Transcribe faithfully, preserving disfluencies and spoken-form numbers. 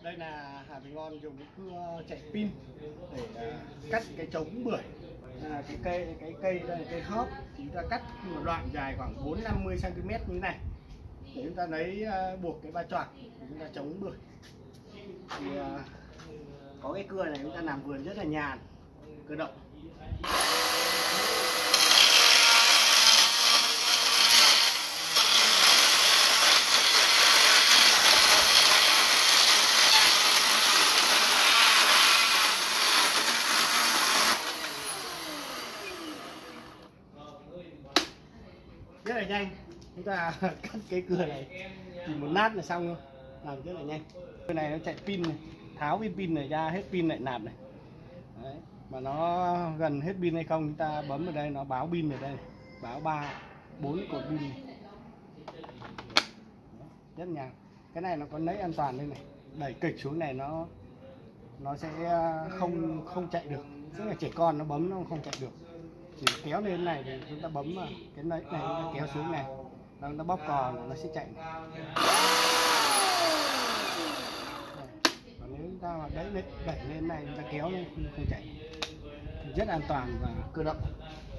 Đây là Hà Bình Ngon dùng cái cưa chạy pin để uh, cắt cái trống bưởi. À, cái cây cái cây đây là cây khớp, chúng ta cắt một đoạn dài khoảng bốn đến năm mươi xăng ti mét như thế này để chúng ta lấy uh, buộc cái ba choạc để chúng ta chống bưởi. Thì uh, có cái cưa này chúng ta làm vườn rất là nhàn, cơ động. Rất là nhanh, chúng ta cắt cái cưa này chỉ một lát là xong thôi, làm rất là nhanh. Cái này nó chạy pin này, tháo viên pin này ra, hết pin lại nạp này. Đấy. Mà nó gần hết pin hay không chúng ta bấm vào đây nó báo pin ở đây này. Báo ba bốn cột pin này. Rất nhàn. Cái này nó có nấy an toàn đây này, đẩy kịch xuống này nó nó sẽ không không chạy được, tức là trẻ con nó bấm nó không chạy được. Chỉ kéo lên này thì chúng ta bấm vào cái nấy này, chúng ta kéo xuống này, chúng ta bóp cò nó sẽ chạy. Còn nếu chúng ta đẩy lên đẩy lên này chúng ta kéo lên không chạy, rất an toàn và cơ động.